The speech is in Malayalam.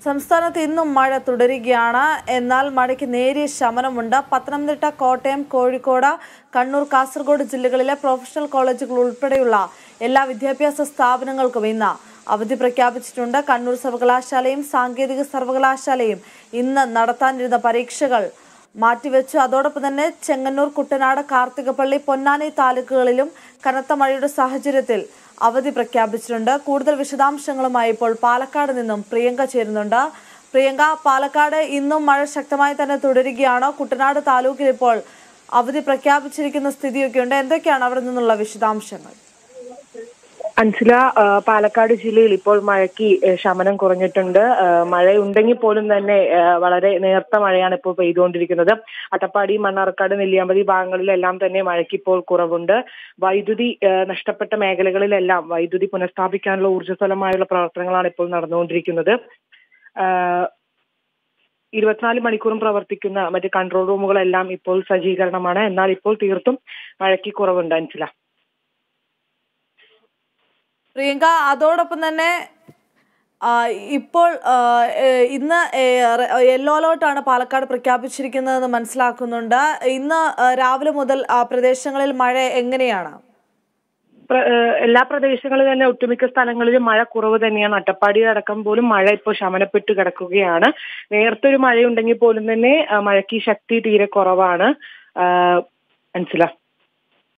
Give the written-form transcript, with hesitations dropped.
സംസ്ഥാനത്ത് ഇന്നും മഴ തുടരുകയാണ്. എന്നാൽ മഴയ്ക്ക് നേരിയ ശമനമുണ്ട്. പത്തനംതിട്ട, കോട്ടയം, കോഴിക്കോട്, കണ്ണൂർ, കാസർഗോഡ് ജില്ലകളിലെ പ്രൊഫഷണൽ കോളേജുകൾ ഉൾപ്പെടെയുള്ള എല്ലാ വിദ്യാഭ്യാസ സ്ഥാപനങ്ങൾക്കും ഇന്ന് അവധി പ്രഖ്യാപിച്ചിട്ടുണ്ട്. കണ്ണൂർ സർവകലാശാലയും സാങ്കേതിക സർവകലാശാലയും ഇന്ന് നടത്താനിരുന്ന പരീക്ഷകൾ മാറ്റിവെച്ചു. അതോടൊപ്പം തന്നെ ചെങ്ങന്നൂർ, കുട്ടനാട്, കാർത്തികപ്പള്ളി, പൊന്നാനി താലൂക്കുകളിലും കനത്ത മഴയുടെ സാഹചര്യത്തിൽ അവധി പ്രഖ്യാപിച്ചിട്ടുണ്ട്. കൂടുതൽ വിശദാംശങ്ങളുമായി ഇപ്പോൾ പാലക്കാട് നിന്നും പ്രിയങ്ക ചേരുന്നുണ്ട്. പ്രിയങ്ക, പാലക്കാട് ഇന്നും മഴ ശക്തമായി തന്നെ തുടരുകയാണോ? കുട്ടനാട് താലൂക്കിൽ ഇപ്പോൾ അവധി പ്രഖ്യാപിച്ചിരിക്കുന്ന സ്ഥിതിയൊക്കെ ഉണ്ട്. എന്തൊക്കെയാണ് അവിടെ നിന്നുള്ള വിശദാംശങ്ങൾ? അൻസില, പാലക്കാട് ജില്ലയിൽ ഇപ്പോൾ മഴയ്ക്ക് ശമനം കുറഞ്ഞിട്ടുണ്ട്. മഴയുണ്ടെങ്കിൽ പോലും തന്നെ വളരെ നേർത്ത മഴയാണ് ഇപ്പോൾ പെയ്തുകൊണ്ടിരിക്കുന്നത്. അട്ടപ്പാടി, മണ്ണാർക്കാട്, നെല്ലിയാമ്പതി ഭാഗങ്ങളിലെല്ലാം തന്നെ മഴയ്ക്ക് ഇപ്പോൾ കുറവുണ്ട്. വൈദ്യുതി നഷ്ടപ്പെട്ട മേഖലകളിലെല്ലാം വൈദ്യുതി പുനഃസ്ഥാപിക്കാനുള്ള ഊർജ്ജസ്വലമായുള്ള പ്രവർത്തനങ്ങളാണ് ഇപ്പോൾ നടന്നുകൊണ്ടിരിക്കുന്നത്. 24 മണിക്കൂറും പ്രവർത്തിക്കുന്ന മറ്റ് കൺട്രോൾ റൂമുകളെല്ലാം ഇപ്പോൾ സജ്ജീകരണമാണ്. എന്നാൽ ഇപ്പോൾ തീർത്തും മഴയ്ക്ക് കുറവുണ്ട് അൻസില. പ്രിയങ്ക, അതോടൊപ്പം തന്നെ ഇപ്പോൾ ഇന്ന് യെല്ലോ അലേർട്ടാണ് പാലക്കാട് പ്രഖ്യാപിച്ചിരിക്കുന്നതെന്ന് മനസ്സിലാക്കുന്നുണ്ട്. ഇന്ന് രാവിലെ മുതൽ പ്രദേശങ്ങളിൽ മഴ എങ്ങനെയാണ്? എല്ലാ പ്രദേശങ്ങളിലും തന്നെ ഒട്ടുമിക്ക സ്ഥലങ്ങളിലും മഴ കുറവ് തന്നെയാണ്. അട്ടപ്പാടി അടക്കം പോലും മഴ ഇപ്പോൾ ശമനപ്പെട്ട് കിടക്കുകയാണ്. നേരത്തെ ഒരു മഴയുണ്ടെങ്കിൽ പോലും തന്നെ മഴയ്ക്ക് ശക്തി തീരെ കുറവാണ് അൻസില.